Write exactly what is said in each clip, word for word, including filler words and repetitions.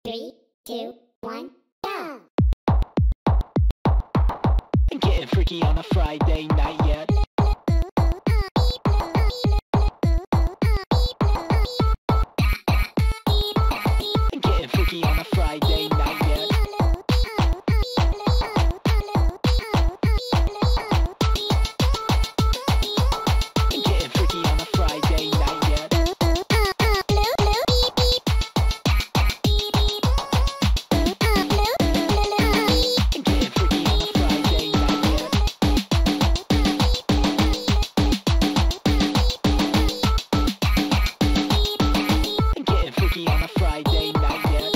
Three, two, one, go! Getting freaky on a Friday night, yeah. Getting freaky on a Friday night, yeah. Getting freaky on a Friday night, yeah. Getting freaky on a Friday night, yeah. Getting freaky on a Friday night, yeah.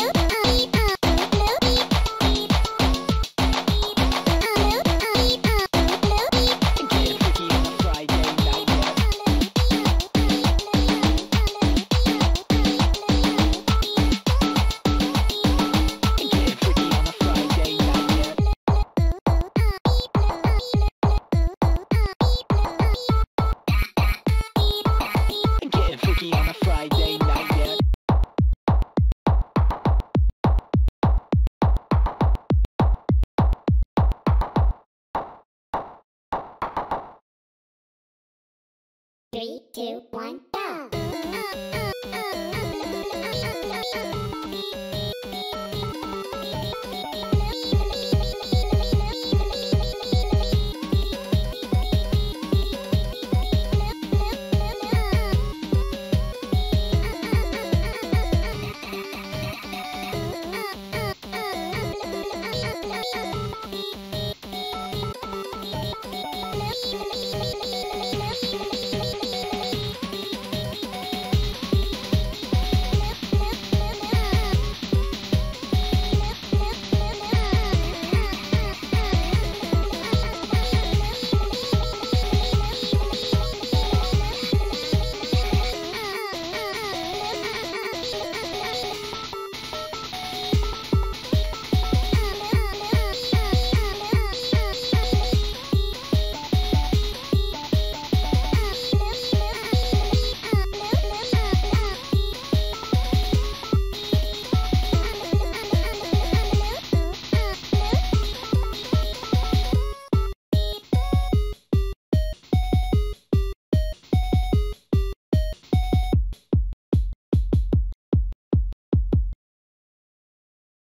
Getting freaky on a Friday night, yeah. Getting freaky on a Friday night, yeah. Getting freaky on a Friday night, yeah. Three, two, one, go!